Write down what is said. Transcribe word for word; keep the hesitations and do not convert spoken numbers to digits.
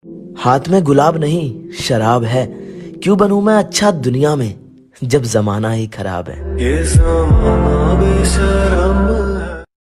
हाथ में गुलाब नहीं शराब है, क्यों बनूं मैं अच्छा दुनिया में जब जमाना ही खराब है। ये जमाना बेशरम है।